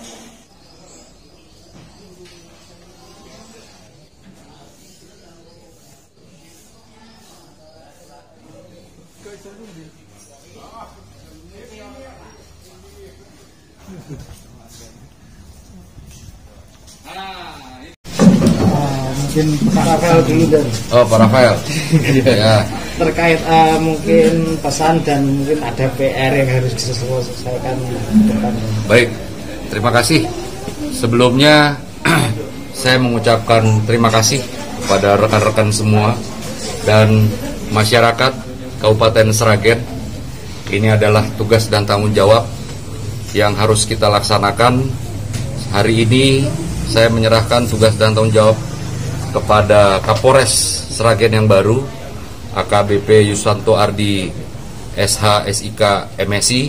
Mungkin Pak Rafael dulu dan Pak Rafael ya. Terkait mungkin pesan dan mungkin ada PR yang harus diselesaikan depan. Baik, terima kasih. Sebelumnya saya mengucapkan terima kasih kepada rekan-rekan semua dan masyarakat Kabupaten Sragen. Ini adalah tugas dan tanggung jawab yang harus kita laksanakan. Hari ini saya menyerahkan tugas dan tanggung jawab kepada Kapolres Sragen yang baru, AKBP Yusanto Ardi SH SIK MSI.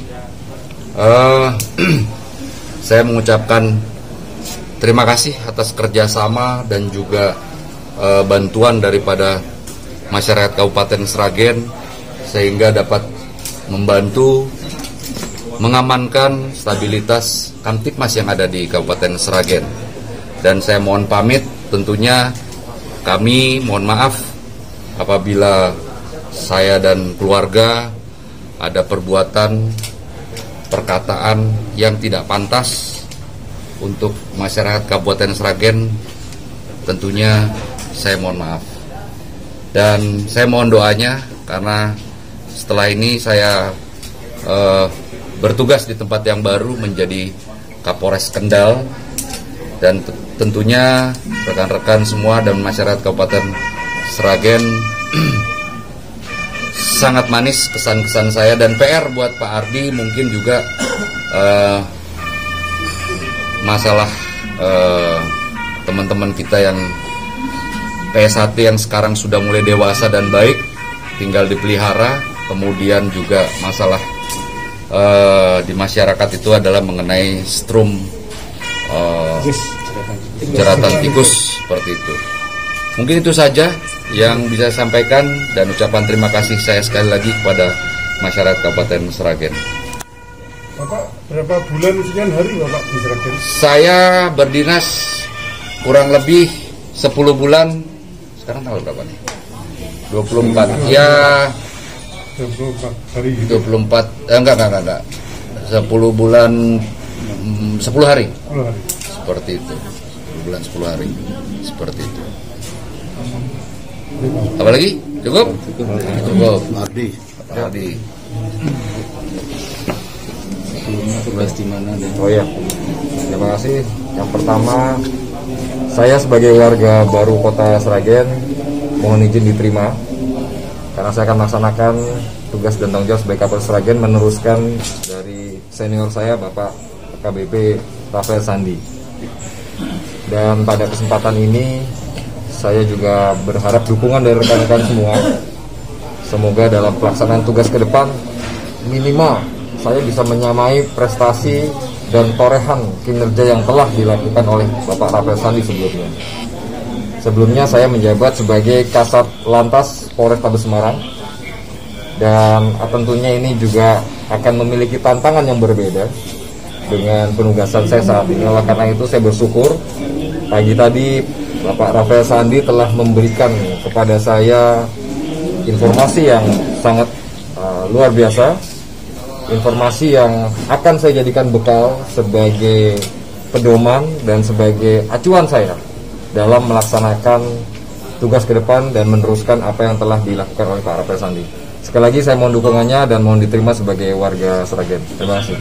Saya mengucapkan terima kasih atas kerjasama dan juga bantuan daripada masyarakat Kabupaten Sragen sehingga dapat membantu mengamankan stabilitas Kamtipmas yang ada di Kabupaten Sragen. Dan saya mohon pamit, tentunya kami mohon maaf apabila saya dan keluarga ada perbuatan, perkataan yang tidak pantas untuk masyarakat Kabupaten Sragen. Tentunya saya mohon maaf. Dan saya mohon doanya karena setelah ini saya bertugas di tempat yang baru menjadi Kapolres Kendal. Dan tentunya rekan-rekan semua dan masyarakat Kabupaten Sragen sangat manis kesan-kesan saya. Dan PR buat Pak Ardi mungkin juga masalah teman-teman kita yang PS1 yang sekarang sudah mulai dewasa dan baik, tinggal dipelihara. Kemudian juga masalah di masyarakat itu adalah mengenai strum jeratan tikus seperti itu. Mungkin itu saja yang bisa saya sampaikan dan ucapan terima kasih saya sekali lagi kepada masyarakat Kabupaten Sragen. Bapak berapa bulan sekian hari Bapak di Sragen? Saya berdinas kurang lebih 10 bulan. Sekarang tanggal berapa nih? 24. Ya 24 hari gitu. 24 enggak. 10 bulan 10 hari. 10 hari. Seperti itu. 10 bulan 10 hari. Seperti itu. Apa lagi? Cukup? Cukup. Ardi. Ardi. Sebelumnya tugas di mana dan Oh ya, terima kasih. Yang pertama, saya sebagai warga baru Kota Sragen mohon izin diterima karena saya akan melaksanakan tugas dan tanggung jawab sebagai Kapolres Sragen meneruskan dari senior saya Bapak KBP Rafael Sandi. Dan pada kesempatan ini saya juga berharap dukungan dari rekan-rekan semua. Semoga dalam pelaksanaan tugas ke depan minimal saya bisa menyamai prestasi dan torehan kinerja yang telah dilakukan oleh Bapak Rafael Sandi sebelumnya. Sebelumnya saya menjabat sebagai Kasat Lantas Polrestabes Semarang, dan tentunya ini juga akan memiliki tantangan yang berbeda dengan penugasan saya saat ini. Oleh karena itu saya bersyukur pagi tadi Bapak Rafael Sandi telah memberikan kepada saya informasi yang sangat luar biasa, informasi yang akan saya jadikan bekal sebagai pedoman dan sebagai acuan saya dalam melaksanakan tugas ke depan dan meneruskan apa yang telah dilakukan oleh Pak Rafael Sandi. Sekali lagi saya mohon dukungannya dan mohon diterima sebagai warga Sragen. Terima kasih.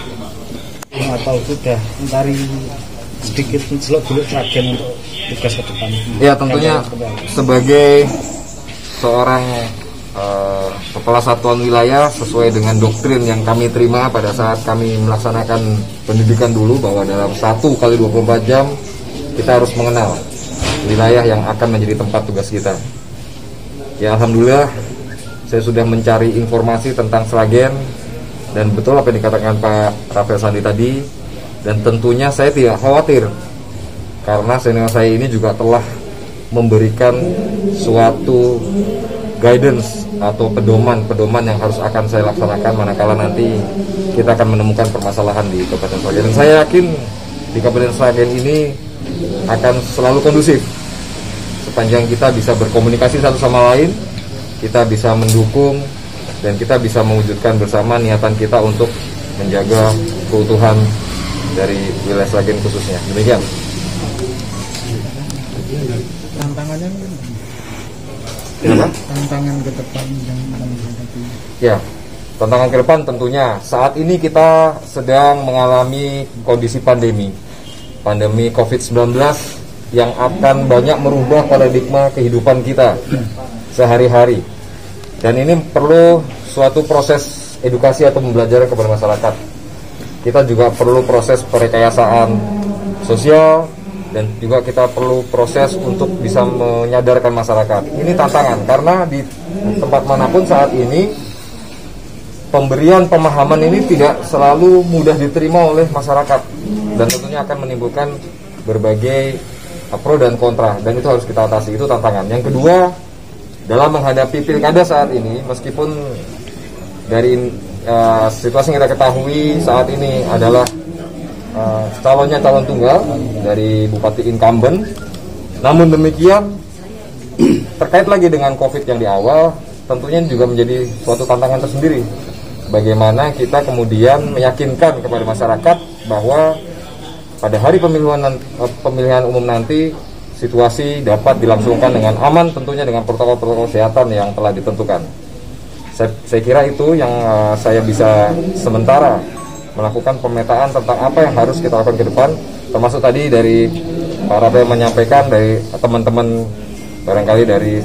Atau sudah mencari sedikit seluk-beluk Sragen untuk tugas ke depan? Ya, tentunya sebagai seorang kepala satuan wilayah sesuai dengan doktrin yang kami terima pada saat kami melaksanakan pendidikan dulu, bahwa dalam 1 kali 24 jam kita harus mengenal wilayah yang akan menjadi tempat tugas kita. Ya, alhamdulillah saya sudah mencari informasi tentang Sragen dan betul apa yang dikatakan Pak Rafael Sandi tadi, dan tentunya saya tidak khawatir karena senior saya ini juga telah memberikan suatu guidance atau pedoman yang harus akan saya laksanakan manakala nanti kita akan menemukan permasalahan di Kabupaten Sragen. Dan saya yakin di Kabupaten Sragen ini akan selalu kondusif sepanjang kita bisa berkomunikasi satu sama lain, kita bisa mendukung, dan kita bisa mewujudkan bersama niatan kita untuk menjaga keutuhan dari wilayah Sragen khususnya. Demikian. Tantangannya Kenapa? tantangan ke depan yang menghadapi. Ya, tantangan ke depan tentunya saat ini kita sedang mengalami kondisi pandemi COVID-19 yang akan banyak merubah paradigma kehidupan kita sehari-hari. Dan ini perlu suatu proses edukasi atau pembelajaran kepada masyarakat. Kita juga perlu proses perekayasaan sosial, dan juga kita perlu proses untuk bisa menyadarkan masyarakat. Ini tantangan karena di tempat manapun saat ini pemberian pemahaman ini tidak selalu mudah diterima oleh masyarakat, dan tentunya akan menimbulkan berbagai pro dan kontra, dan itu harus kita atasi. Itu tantangan. Yang kedua, dalam menghadapi pilkada saat ini, meskipun dari situasi yang kita ketahui saat ini adalah calonnya calon tunggal dari Bupati incumbent, namun demikian terkait lagi dengan COVID yang di awal, tentunya juga menjadi suatu tantangan tersendiri. Bagaimana kita kemudian meyakinkan kepada masyarakat bahwa pada hari pemilihan umum nanti situasi dapat dilangsungkan dengan aman, tentunya dengan protokol-protokol kesehatan yang telah ditentukan. Saya kira itu yang saya bisa sementara melakukan pemetaan tentang apa yang harus kita lakukan ke depan, termasuk tadi dari Pak Rabe menyampaikan dari teman-teman barangkali dari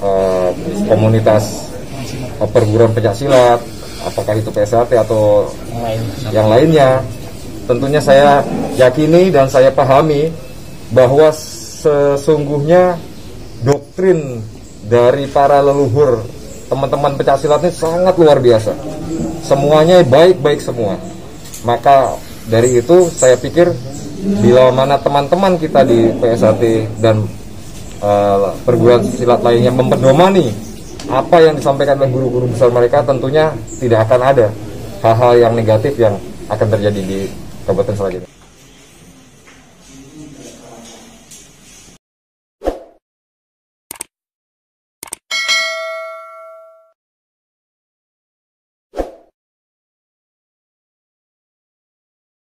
komunitas perguruan pencaksilat, apakah itu PSAT atau yang lainnya. Tentunya saya yakini dan saya pahami bahwa sesungguhnya doktrin dari para leluhur teman-teman pencaksilat ini sangat luar biasa. Semuanya baik-baik semua. Maka dari itu saya pikir bila mana teman-teman kita di PSAT dan perguruan silat lainnya memperdomani apa yang disampaikan oleh guru-guru besar mereka, tentunya tidak akan ada hal-hal yang negatif yang akan terjadi di Kabupaten Sragen.